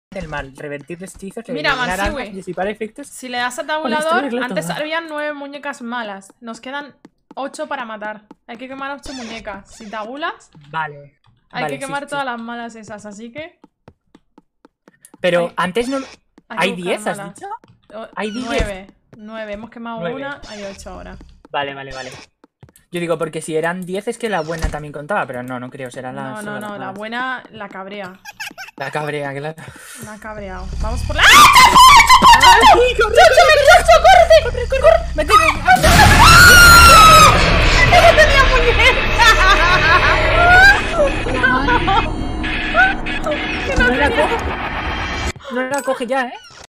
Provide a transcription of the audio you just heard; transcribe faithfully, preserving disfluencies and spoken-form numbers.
del mal, revertir hechizos, Mira, eliminar armas, Mansui, disipar efectos. si le das a tabulador, antes habían nueve muñecas malas. Nos quedan ocho para matar. Hay que quemar ocho muñecas. Si tabulas, Vale. hay vale, que quemar sí, todas sí. las malas esas, así que... Pero Hay- antes no... Hay, ¿Hay que buscar diez, has malas. dicho? O- Hay diez. Nueve. Nueve. Hemos quemado Nueve. una, hay ocho ahora. Vale, vale, vale. Yo digo, porque si eran diez es que la buena también contaba, pero no, no creo, será la... No, solo no, las no, la malas. buena la cabrea. La cabrea, que la... La ha cabreado. Vamos por la... ¡Ay, ¡Chacho, me chacho! ¡Córrete! ¡Corre, corre, corre! ¡Mete! ¡Que tenía muñeca! No la coge. No la coge ya, ¿eh?